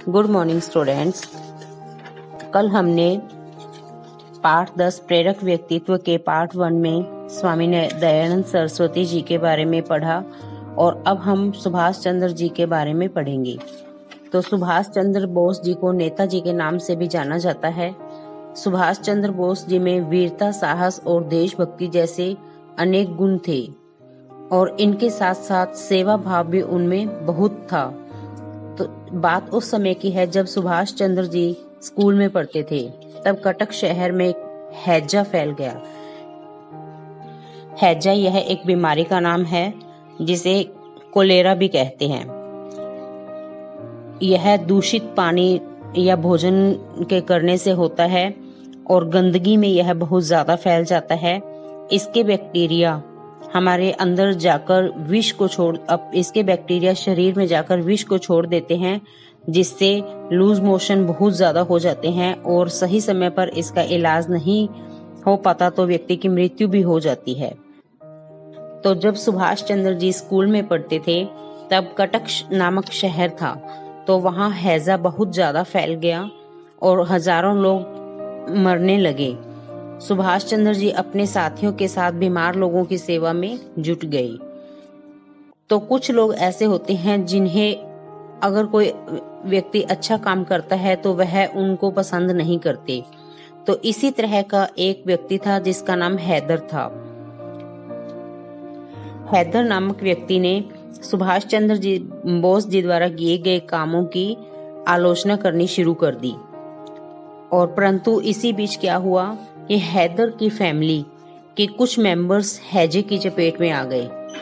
Good morning students. कल हमने पाठ 10 प्रेरक व्यक्तित्व के पार्ट 1 में स्वामी दयानंद सरस्वती जी के बारे में पढ़ा और अब हम सुभाष चंद्र जी के बारे में पढ़ेंगे। तो सुभाष चंद्र बोस जी को नेताजी के नाम से भी जाना जाता है। सुभाष चंद्र बोस जी में वीरता, साहस और देशभक्ति जैसे अनेक गुण थे और इनके साथ साथ सेवा भाव भी उनमें बहुत था। तो बात उस समय की है जब सुभाष चंद्र जी स्कूल में पढ़ते थे। तब कटक शहर में हैजा फैल गया। हैजा यह एक बीमारी का नाम है जिसे कोलेरा भी कहते हैं। यह दूषित पानी या भोजन के करने से होता है और गंदगी में यह बहुत ज्यादा फैल जाता है। इसके बैक्टीरिया हमारे अंदर जाकर विष को इसके बैक्टीरिया शरीर में जाकर विष को छोड़ देते हैं, जिससे लूज मोशन बहुत ज्यादा हो जाते हैं और सही समय पर इसका इलाज नहीं हो पाता तो व्यक्ति की मृत्यु भी हो जाती है। तो जब सुभाष चंद्र जी स्कूल में पढ़ते थे तब कटक नामक शहर था, तो वहां हैजा बहुत ज्यादा फैल गया और हजारों लोग मरने लगे। सुभाष चंद्र जी अपने साथियों के साथ बीमार लोगों की सेवा में जुट गए। तो कुछ लोग ऐसे होते हैं जिन्हें अगर कोई व्यक्ति अच्छा काम करता है तो वह उनको पसंद नहीं करते। तो इसी तरह का एक व्यक्ति था जिसका नाम हैदर था। हैदर नामक व्यक्ति ने सुभाष चंद्र जी बोस जी द्वारा किए गए कामों की आलोचना करनी शुरू कर दी। और परंतु इसी बीच क्या हुआ कि हैदर की फैमिली के कुछ मेंबर्स हैजे की चपेट में आ गए।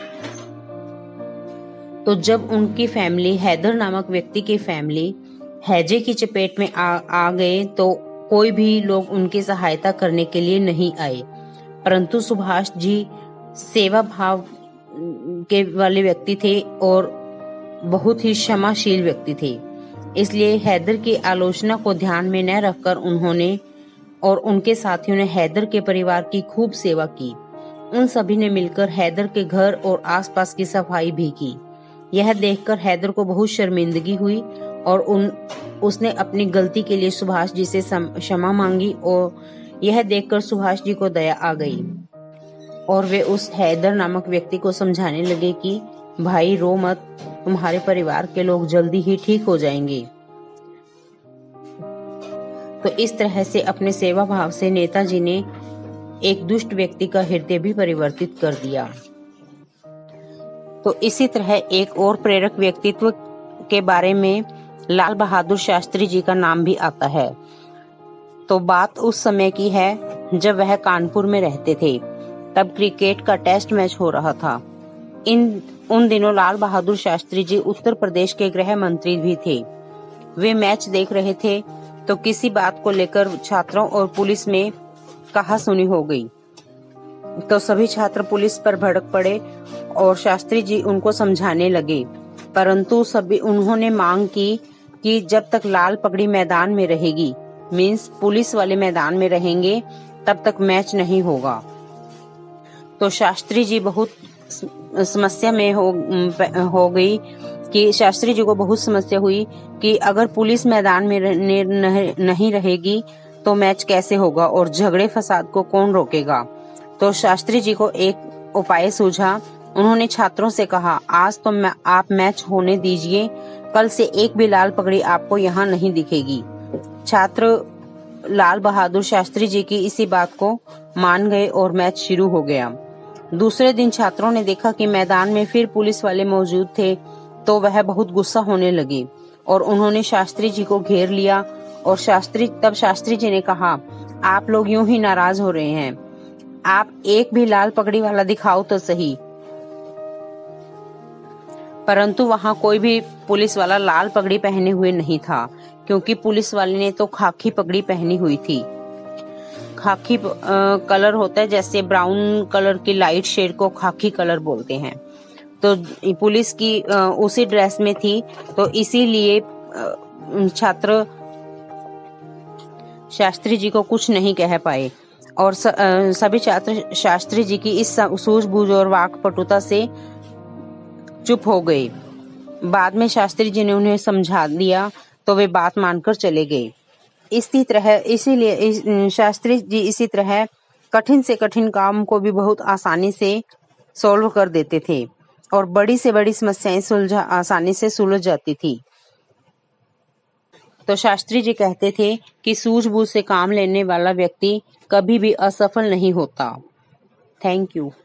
तो जब उनकी फैमिली, हैदर नामक व्यक्ति की फैमिली हैजे की चपेट में आ गए तो कोई भी लोग उनकी सहायता करने के लिए नहीं आए। परंतु सुभाष जी सेवा भाव के वाले व्यक्ति थे और बहुत ही क्षमाशील व्यक्ति थे। इसलिए हैदर की आलोचना को ध्यान में न रखकर उन्होंने और उनके साथियों ने हैदर के परिवार की खूब सेवा की। उन सभी ने मिलकर हैदर के घर और आसपास की सफाई भी की। यह देखकर हैदर को बहुत शर्मिंदगी हुई और उसने अपनी गलती के लिए सुभाष जी से क्षमा मांगी और यह देखकर सुभाष जी को दया आ गई और वे उस हैदर नामक व्यक्ति को समझाने लगे कि भाई रो मत, तुम्हारे परिवार के लोग जल्दी ही ठीक हो जाएंगे। तो इस तरह से अपने सेवा भाव से नेताजी ने एक दुष्ट व्यक्ति का हृदय भी परिवर्तित कर दिया। तो इसी तरह एक और प्रेरक व्यक्तित्व के बारे में लाल बहादुर शास्त्री जी का नाम भी आता है। तो बात उस समय की है जब वह कानपुर में रहते थे। तब क्रिकेट का टेस्ट मैच हो रहा था। उन दिनों लाल बहादुर शास्त्री जी उत्तर प्रदेश के गृह मंत्री भी थे। वे मैच देख रहे थे तो किसी बात को लेकर छात्रों और पुलिस में कहासुनी हो गई। तो सभी छात्र पुलिस पर भड़क पड़े और शास्त्री जी उनको समझाने लगे, परंतु सभी उन्होंने मांग की कि जब तक लाल पगड़ी मैदान में रहेगी, मींस पुलिस वाले मैदान में रहेंगे, तब तक मैच नहीं होगा। तो शास्त्री जी बहुत समस्या में हो गई कि शास्त्री जी को बहुत समस्या हुई कि अगर पुलिस मैदान में नहीं रहेगी तो मैच कैसे होगा और झगड़े फसाद को कौन रोकेगा। तो शास्त्री जी को एक उपाय सूझा। उन्होंने छात्रों से कहा, आज तो आप मैच होने दीजिए, कल से एक भी लाल पगड़ी आपको यहाँ नहीं दिखेगी। छात्र लाल बहादुर शास्त्री जी की इसी बात को मान गए और मैच शुरू हो गया। दूसरे दिन छात्रों ने देखा कि मैदान में फिर पुलिस वाले मौजूद थे, तो वह बहुत गुस्सा होने लगे और उन्होंने शास्त्री जी को घेर लिया और शास्त्री जी ने कहा, आप लोग यूं ही नाराज हो रहे हैं, आप एक भी लाल पगड़ी वाला दिखाओ तो सही। परंतु वहां कोई भी पुलिस वाला लाल पगड़ी पहने हुए नहीं था, क्योंकि पुलिस वाले ने तो खाकी पगड़ी पहनी हुई थी। खाकी कलर होता है, जैसे ब्राउन कलर की लाइट शेड को खाकी कलर बोलते हैं। तो पुलिस की उसी ड्रेस में थी, तो इसीलिए छात्र शास्त्री जी को कुछ नहीं कह पाए और सभी छात्र शास्त्री जी की इस सूझबूझ और वाकपटुता से चुप हो गए। बाद में शास्त्री जी ने उन्हें समझा दिया तो वे बात मानकर चले गए। इसीलिए शास्त्री जी इसी तरह कठिन से कठिन काम को भी बहुत आसानी से सॉल्व कर देते थे और बड़ी से बड़ी समस्याएं आसानी से सुलझ जाती थी। तो शास्त्री जी कहते थे कि सूझबूझ से काम लेने वाला व्यक्ति कभी भी असफल नहीं होता। Thank you.